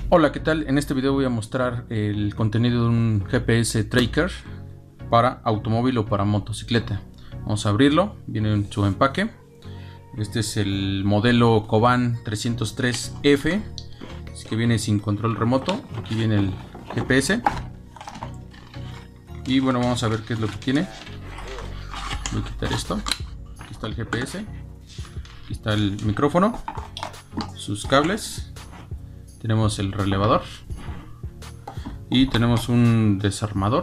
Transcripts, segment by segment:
Hola, ¿qué tal? En este video voy a mostrar el contenido de un GPS tracker para automóvil o para motocicleta. Vamos a abrirlo, viene en su empaque. Este es el modelo Coban 303F, que viene sin control remoto. Aquí viene el GPS. Y bueno, vamos a ver qué es lo que tiene. Voy a quitar esto. Aquí está el GPS. Aquí está el micrófono, sus cables. Tenemos el relevador y tenemos un desarmador.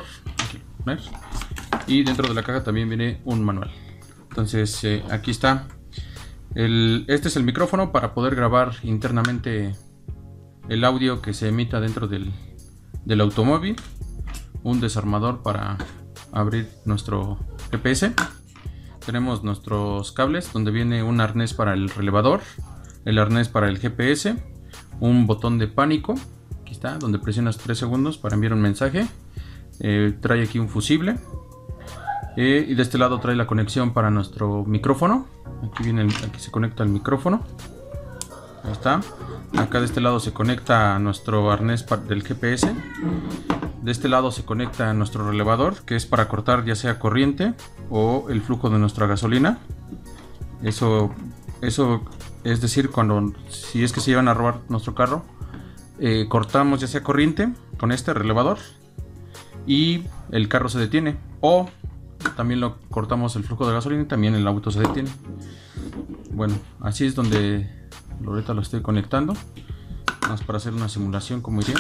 Y dentro de la caja también viene un manual. Entonces aquí está. Este es el micrófono para poder grabar internamente el audio que se emita dentro del automóvil. Un desarmador para abrir nuestro GPS. Tenemos nuestros cables donde viene un arnés para el relevador, el arnés para el GPS, un botón de pánico, aquí está, donde presionas 3 segundos para enviar un mensaje. Trae aquí un fusible y de este lado trae la conexión para nuestro micrófono. Aquí se conecta el micrófono. Ahí está. Acá de este lado se conecta a nuestro arnés del GPS. De este lado se conecta a nuestro relevador, que es para cortar ya sea corriente o el flujo de nuestra gasolina. Eso es decir, si es que se llevan a robar nuestro carro, cortamos ya sea corriente con este relevador y el carro se detiene, o también lo cortamos el flujo de gasolina y también el auto se detiene. Bueno, así es donde ahorita lo estoy conectando, más para hacer una simulación como iría.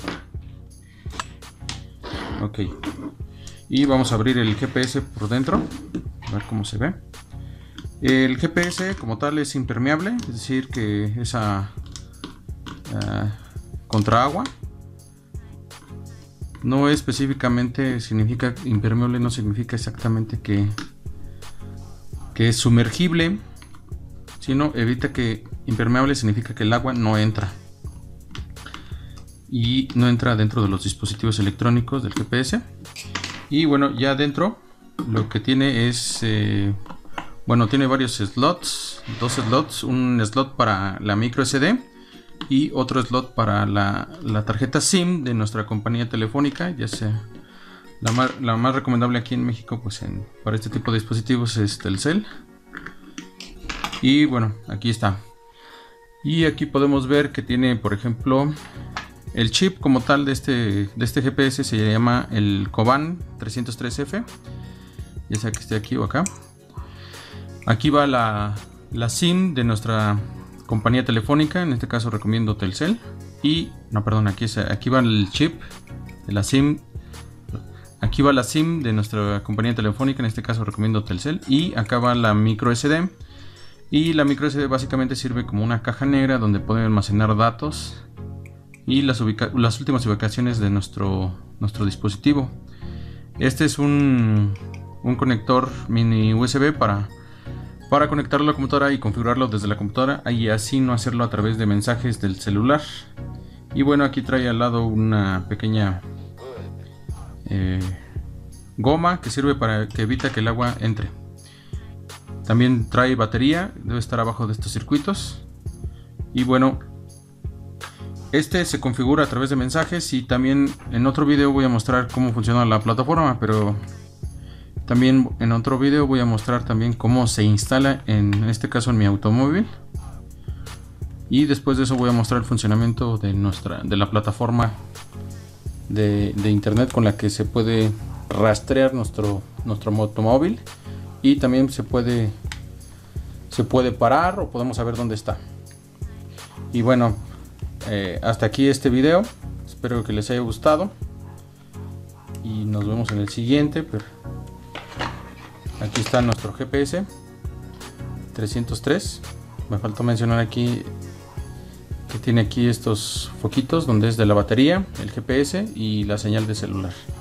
Ok, y vamos a abrir el GPS por dentro, a ver cómo se ve. El GPS como tal es impermeable, es decir que es contra agua. No específicamente significa impermeable, no significa exactamente que es sumergible, sino evita que impermeable significa que el agua no entra. Y no entra dentro de los dispositivos electrónicos del GPS. Y bueno, ya dentro lo que tiene es... bueno, tiene varios slots, 2 slots, un slot para la micro SD y otro slot para la tarjeta SIM de nuestra compañía telefónica, ya sea la más recomendable aquí en México, pues para este tipo de dispositivos es Telcel. Y bueno, aquí está. Y aquí podemos ver que tiene, por ejemplo, el chip como tal de este GPS se llama el Coban 303F, ya sea que esté aquí o acá. Aquí va la SIM de nuestra compañía telefónica, en este caso recomiendo Telcel. Y, no, perdón, aquí va el chip de la SIM. Aquí va la SIM de nuestra compañía telefónica, en este caso recomiendo Telcel. Y acá va la micro SD. Y la micro SD básicamente sirve como una caja negra donde pueden almacenar datos y las últimas ubicaciones de nuestro dispositivo. Este es un conector mini USB para conectarlo a la computadora y configurarlo desde la computadora y así no hacerlo a través de mensajes del celular. Y bueno, aquí trae al lado una pequeña goma que sirve para que evita que el agua entre. También trae batería, debe estar abajo de estos circuitos. Y bueno, este se configura a través de mensajes y también en otro video voy a mostrar cómo funciona la plataforma, pero también en otro video voy a mostrar también cómo se instala en este caso en mi automóvil. Y después de eso voy a mostrar el funcionamiento de la plataforma de internet con la que se puede rastrear nuestro automóvil. Y también se puede parar o podemos saber dónde está. Y bueno, hasta aquí este video. Espero que les haya gustado. Y nos vemos en el siguiente. Aquí está nuestro GPS 303. Me faltó mencionar aquí que tiene aquí estos foquitos donde es de la batería, el GPS y la señal de celular.